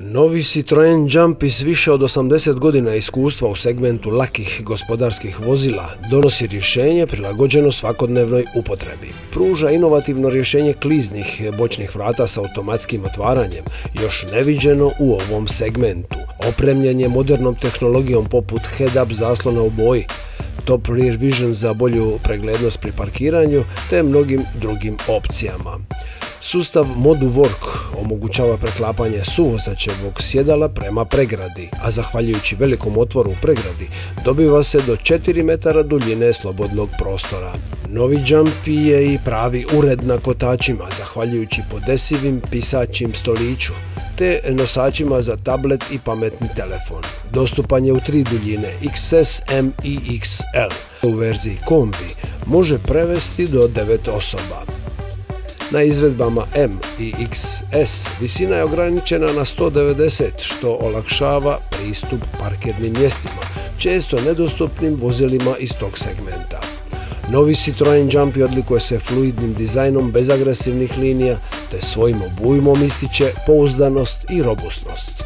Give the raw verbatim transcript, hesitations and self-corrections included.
Novi Citroen Jumpy s više od osamdeset godina iskustva u segmentu lakih gospodarskih vozila donosi rješenje prilagođeno svakodnevnoj upotrebi. Pruža inovativno rješenje kliznih bočnih vrata s automatskim otvaranjem, još neviđeno u ovom segmentu. Opremljen je modernom tehnologijom poput head-up zaslona u boji, top rear vision za bolju preglednost pri parkiranju te mnogim drugim opcijama. Sustav Modu Work omogućava preklapanje suvozačevog sjedala prema pregradi, a zahvaljujući velikom otvoru u pregradi dobiva se do četiri metara duljine slobodnog prostora. Novi Jumpy je i pravi ured na kotačima, zahvaljujući podesivim pisaćim stoliću te nosačima za tablet i pametni telefon. Dostupan je u tri duljine iks es, em i iks el. U verziji kombi može prevesti do devet osoba. Na izvedbama M i iks es visina je ograničena na sto devedeset, što olakšava pristup parkirnim mjestima, često nedostupnim vozilima iz tog segmenta. Novi Citroen Jumpy odlikuje se fluidnim dizajnom bez agresivnih linija, te svojim obujmom ističe pouzdanost i robustnost.